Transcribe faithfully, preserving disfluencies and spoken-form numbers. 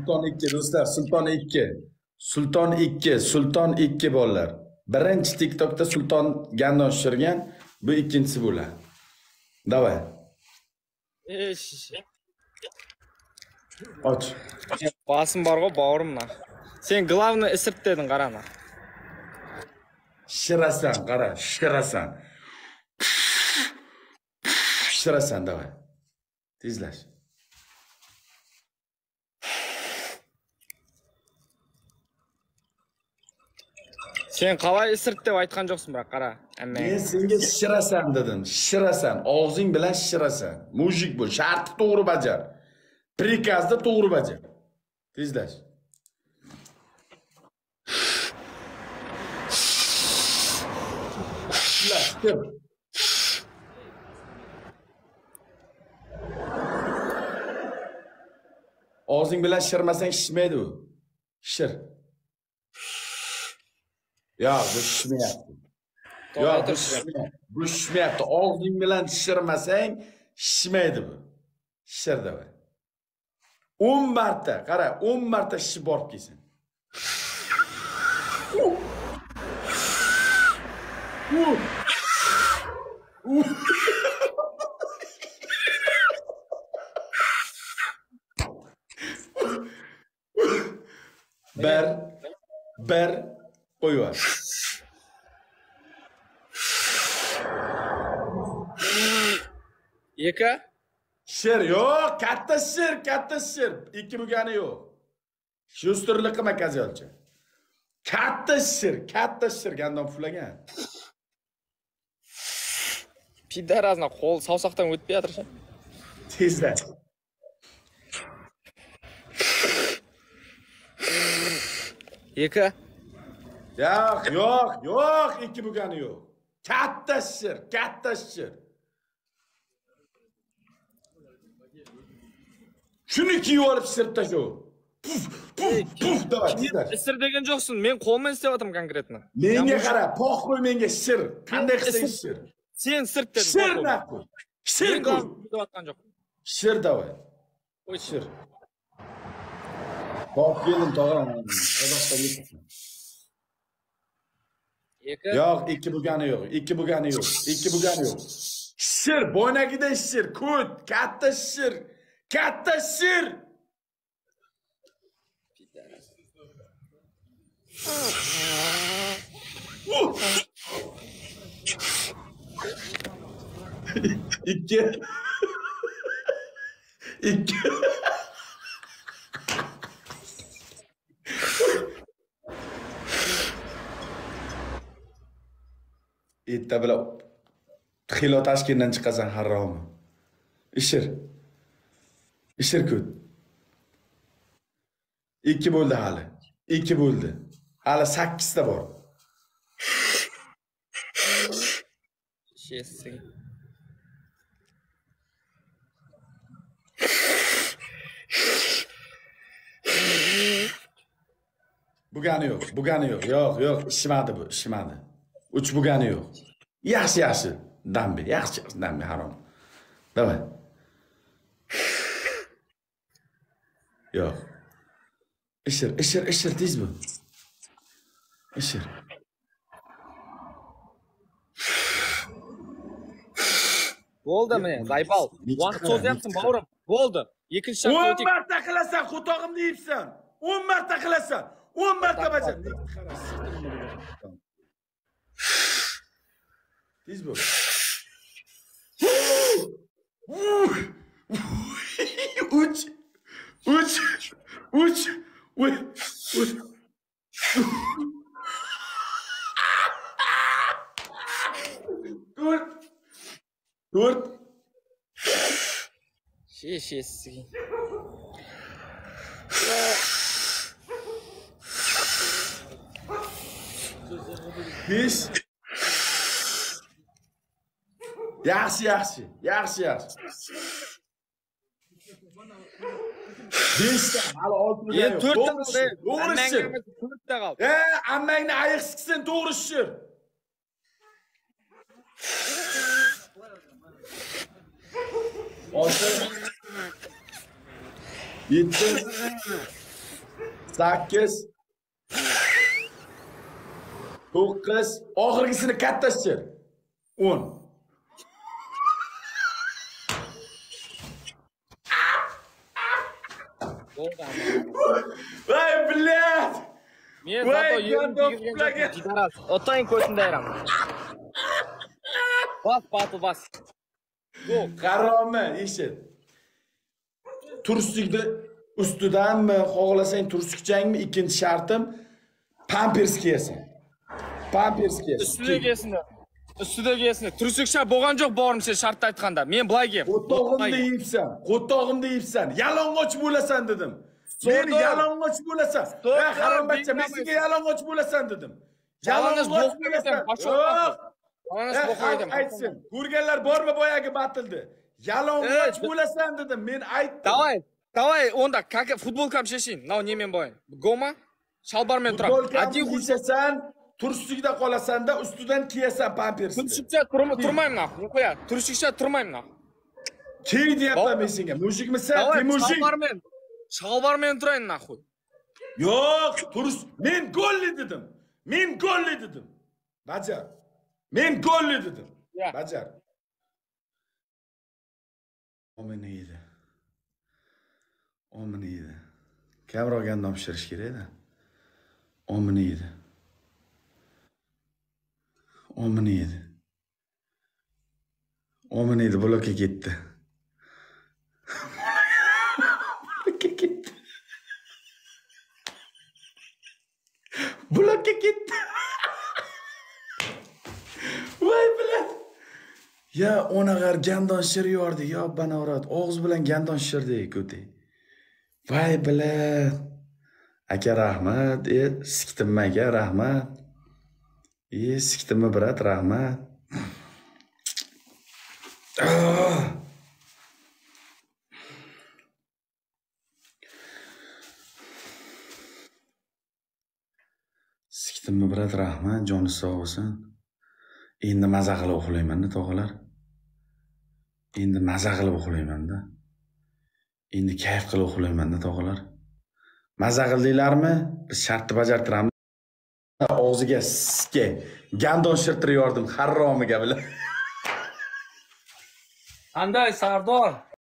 Sulton ikki do'stlar, Sulton ikki. Sulton ikki, Sulton ikki bolalar. Birinchi TikTokda Sulton gandon tushirgan, bu ikkinchisi bo'ladi. Davay. Esh. Och. Basım bargo bağırımla. Sen glavni isirt dedin qarana. Shirasan, qara, shirasan. Shirasan davay. Tezlash. Sen qalay isirt deb aytgan joqsin biroq qara. Men senga shirasan dedim. Shirasan, og'zing bilan shirasan. Mujik bo'l, shartni to'g'ri bajar. Prikazda to'g'ri bajar. Tezlash. Shir. Og'zing bilan shirmasang shishmaydi u. Shir. Ya, bu shishmayapti. Yo'q, bu shishmayapti. Bu shishmayapti. Og'zing bilan shirmasang shishmaydi bu. Shir davay. o'n marta, qara, o'n marta shishib borib kelsin. Bir, bir qo'yar. Eka? Shir yo'q, katta shir, katta shir. Ikki bo'lgani yo'q. Shu usturlik qilma Kaziyolcha. Katta shir, katta shir gandon puflagan. Pidarazna qo'l savsaqdan o'tib yotirsan. Tezda. Eka? Yo'q, yo'q, yo'q, ikki bo'lgani yo'q. Katta shir, katta shir. Shuni kiyib olib shirib tasho. Puf, puf, puf davay, tezda. Isir degan joqsin, men qo'lman isteyaptim konkretno. Menga qara, poq qo'y menga shir. Qanday qilsang shir. Sen sirt dedin. Shir naqo. Shir qo'y. Deyotgan joq. Shir davay. Qo'y shir. Poq kelin tog'am. Qozog'istonga ketdim. Eka? Yo'q, ikki bo'lgani yo'q. Ikki bo'lgani yo'q. Ikki bo'lgani yo'q. Shir, bo'ynagida shir, ko't, katta shir. Katta shir. İki. İki. Itta bilan xilo Toshkentdan chiqasan harom. Ishir. Ishir ko't. ikki bo'ldi hali. ikki bo'ldi. Hali sakkiz ta bor. Shesin. Bugani yo'q, bugani yo'q. Yo'q, yo'q, ishmadi bu, ishmadi. uch bugani yo'q. Yaxshi, yaxshi. Dambi, yaxshi, dambi harom. Davay. Yo'q. Ishir, ishir, ishir tez bu. Ishir. Bo'ldi meni, zaybal. Vaqt so'zyapsan, ba'urim. Bo'ldi. Ikkinchi shart o'n marta qilasan, xotog'imni yeyibsan. o'n marta qilasan. o'n marta bajar. Tez bo'l. uch uch uch uch to'rt to'rt Shesin. besh yaxshi yaxshi yaxshi yaxshi beshta hali olti E to'rtta bo'ldi. to'g'ri shir. to'rtta qoldi. E ammangni ayiq siksin to'g'ri shir. olti yetti sakkiz, to'qqiz, oxirgisini katta shir. o'n. Bo'ldi. Voy, bilat! Men Voy, zato yerim gandon tegirgan pulaga. jidaras. Otang ko'sinda ayraman. Bas, batu bas. Go. Qarormi, eshit. Turslikni ustidanmi, xohlasang turskchangmi, ikkinchi shartim pampers kiyasan. Pampers kiyasan. Ustidagi esini. Ustidagi esini. Tursikcha bo'lgan yo'q borim sen shartda aytganda. Men bulay gem. Qo'tog'imni yeyibsan, qo'tog'imni yeyibsan. Yalang'och bo'lasan dedim. Meni yalang'och bo'lasan. Ha, harombatcha, men senga yalang'och bo'lasan dedim. Yalang'och bo'lasan. Yo'q. Yalang'och bo'qoydim. Aytsin. Ko'rganlar bormi boyagi batildi? Yalang'och bo'lasan dedim. Men aytdim. Давай, давай, onda kaka futbolkam sheshin. Nav nemen boyin. Goma? Shalbar men turam. Один kiysasan, turshlikda qolasanda, ustidan kiyasan pampersni. Turshlikcha turmayman naq. Qo'ya. Turshlikcha turmayman naq. Kiy deyapman men senga. Mujikmisan? Sen mujik. Shalbar men. Shalbar men turayin naxuy. Yo'q, tursh. Men golli dedim. Men golli dedim. Bajar. Men golli dedim. Bajar. Omini edi. Omini edi. Kamera olganda pishirish kerak edi. Omini edi. Omini edi. Omini edi, blokka ketdi. Blokka ketdi. Blokka ketdi. Voy bilan. Ya onagar gandon shir yordi, yo banorat. Og'iz bilan gandon shirdi ko'ti. Voy bilan. Aka rahmat, e siktimmi aka rahmat. E siktimmi brat rahmat. Siktimmi brat rahmat, joni sog' bo'lsin. Endi maza qilib uxlayman-da, tog'alar. Endi maza qilib uxlayman-da. Endi kayf qilib uxlayman-da, tog'alar. Maza qildinglarmi? Biz shartni bajartiramiz. Og'ziga sikke gandon shirtirib yordim, harromiga bilan. Qanday Sardor?